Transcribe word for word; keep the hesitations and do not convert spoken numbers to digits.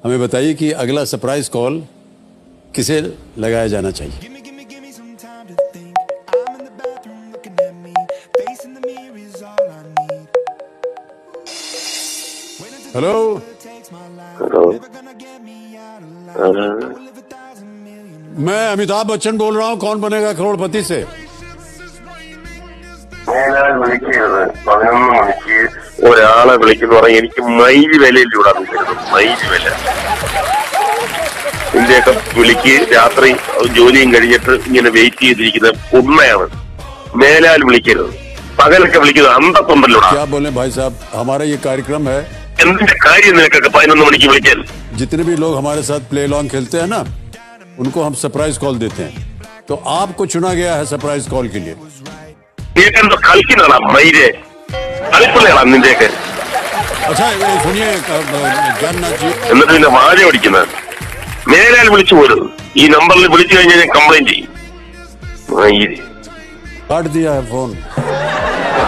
हमें बताइए कि अगला सरप्राइज कॉल किसे लगाया जाना चाहिए। हेलो हेलो मैं अमिताभ बच्चन बोल रहा हूँ, कौन बनेगा करोड़पति से। പതിനൊന്ന് മണിക്ക് ഒരാളെ വിളിക്കുന്ന പറഞ്ഞാൽ എനിക്ക് മൈലി വിലയിലൂടെ മൈലി വില ഇന്ത്യയൊക്കെ വിളിക്ക് രാത്രി ജോലിയും കഴിഞ്ഞിട്ട് ഇങ്ങനെ വെയിറ്റ് ചെയ്തിരിക്കുന്ന ഉണ്മയാണ്. മേലാൽ വിളിക്കരുത്, പകലൊക്കെ വിളിക്കുന്നത് അന്തത്തുണ്ടല്ലോടാ. क्या बोले भाई साहब, हमारा ये कार्यक्रम है। എന്തിന്റെ കാര്യം നിനക്കൊക്കെ പതിനൊന്ന് മണിക്ക് വിളിക്കാൻ? जितने भी लोग हमारे साथ प्ले लॉन्ग खेलते हैं ना, उनको हम सरप्राइज कॉल देते हैं, तो आपको चुना गया है सरप्राइज कॉल के लिए। നീക്കെന്തോ കളിക്കുന്നതാ മൈരെ, കളിപ്പിള്ളയാ നിന്റെയൊക്കെ. अच्छा सुनिए जगन्नाथ जी, എന്നിട്ട് നിന്റെ വാഴ ഓടിക്കുന്നത് മേലാൽ വിളിച്ചു പോലും. ഈ നമ്പറിൽ വിളിച്ചു കഴിഞ്ഞാൽ ഞാൻ കംപ്ലൈന്റ് ചെയ്യും. काट दिया है फोन।